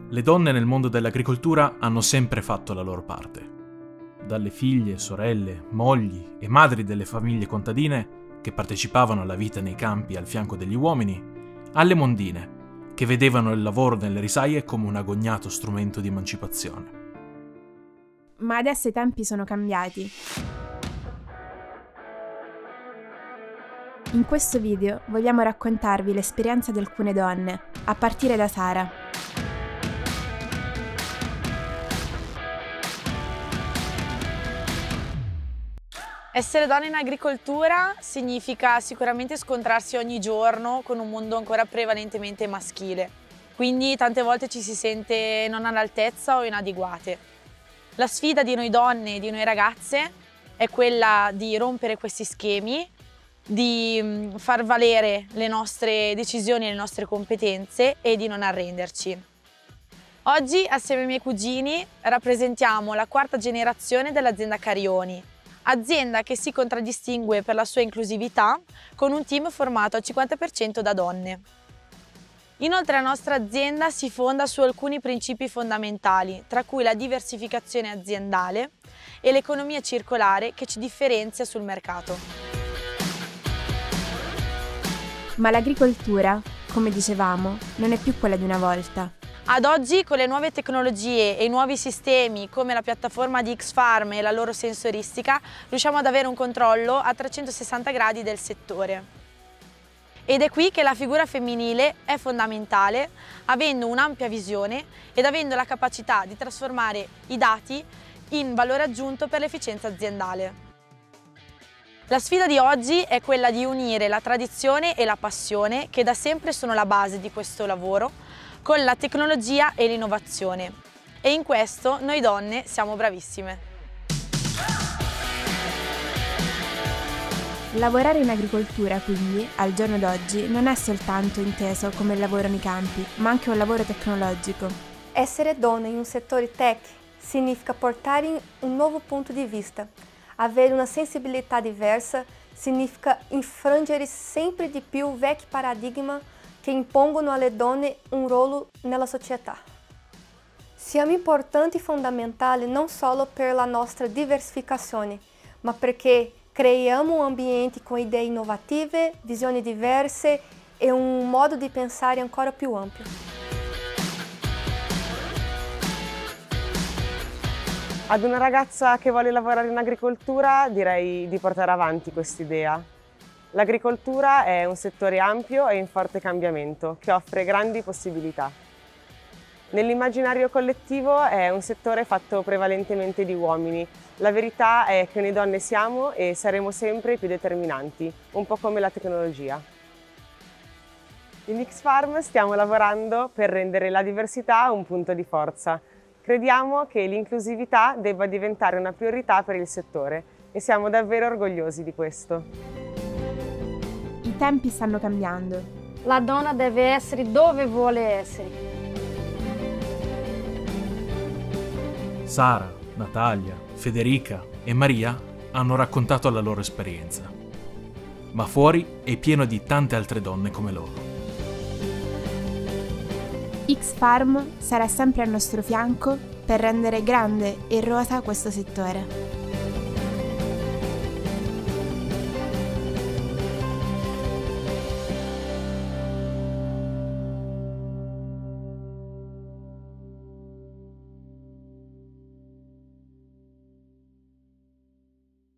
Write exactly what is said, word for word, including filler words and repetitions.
Le donne nel mondo dell'agricoltura hanno sempre fatto la loro parte. Dalle figlie, sorelle, mogli e madri delle famiglie contadine che partecipavano alla vita nei campi al fianco degli uomini, alle mondine che vedevano il lavoro nelle risaie come un agognato strumento di emancipazione. Ma adesso i tempi sono cambiati. In questo video vogliamo raccontarvi l'esperienza di alcune donne, a partire da Sara. Essere donna in agricoltura significa sicuramente scontrarsi ogni giorno con un mondo ancora prevalentemente maschile, quindi tante volte ci si sente non all'altezza o inadeguate. La sfida di noi donne e di noi ragazze è quella di rompere questi schemi, di far valere le nostre decisioni e le nostre competenze e di non arrenderci. Oggi, assieme ai miei cugini, rappresentiamo la quarta generazione dell'azienda Carioni, azienda che si contraddistingue per la sua inclusività con un team formato al cinquanta per cento da donne. Inoltre la nostra azienda si fonda su alcuni principi fondamentali, tra cui la diversificazione aziendale e l'economia circolare che ci differenzia sul mercato. Ma l'agricoltura, come dicevamo, non è più quella di una volta. Ad oggi, con le nuove tecnologie e i nuovi sistemi come la piattaforma di X-Farm e la loro sensoristica, riusciamo ad avere un controllo a trecentosessanta gradi del settore. Ed è qui che la figura femminile è fondamentale, avendo un'ampia visione ed avendo la capacità di trasformare i dati in valore aggiunto per l'efficienza aziendale. La sfida di oggi è quella di unire la tradizione e la passione, che da sempre sono la base di questo lavoro, con la tecnologia e l'innovazione. E in questo noi donne siamo bravissime. Lavorare in agricoltura, quindi, al giorno d'oggi, non è soltanto inteso come il lavoro nei campi, ma anche un lavoro tecnologico. Essere donna in un settore tech significa portare un nuovo punto di vista. Avere una sensibilità diversa significa infrangere sempre di più vecchi paradigma che impongono alle donne un ruolo nella società. Siamo importanti e fondamentali non solo per la nostra diversificazione, ma perché creiamo un ambiente com idee inovative, visioni diverse e un modo di pensare ancora più ampio. Ad una ragazza che vuole lavorare in agricoltura direi di portare avanti quest'idea. L'agricoltura è un settore ampio e in forte cambiamento, che offre grandi possibilità. Nell'immaginario collettivo è un settore fatto prevalentemente di uomini. La verità è che noi donne siamo e saremo sempre più determinanti, un po' come la tecnologia. In X-Farm stiamo lavorando per rendere la diversità un punto di forza. Crediamo che l'inclusività debba diventare una priorità per il settore e siamo davvero orgogliosi di questo. I tempi stanno cambiando. La donna deve essere dove vuole essere. Sara, Natalia, Federica e Maria hanno raccontato la loro esperienza. Ma fuori è pieno di tante altre donne come loro. X-Farm sarà sempre al nostro fianco per rendere grande e rosa questo settore.